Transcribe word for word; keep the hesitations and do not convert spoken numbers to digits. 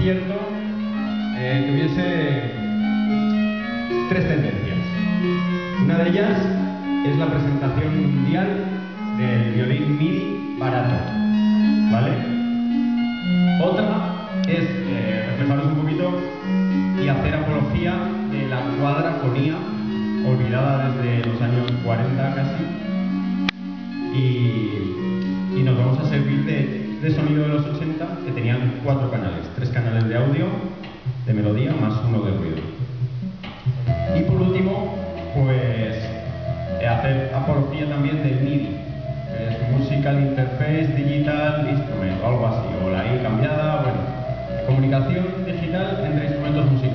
concierto eh, tuviese tres tendencias. Una de ellas es la presentación mundial del violín MIDI barato, ¿vale? Otra es eh, reflejaros un poquito y hacer apología de la cuadrafonía, olvidada desde los años cuarenta casi, y, y nos vamos a servir de, de sonido de los ochenta, que tenían cuatro canales, tres canales de audio, de melodía, más uno de ruido. Y por último, pues eh, hacer apología también del MIDI, que es Musical Interface Digital Instrument, o algo así, o la I cambiada, bueno, comunicación digital entre instrumentos musicales.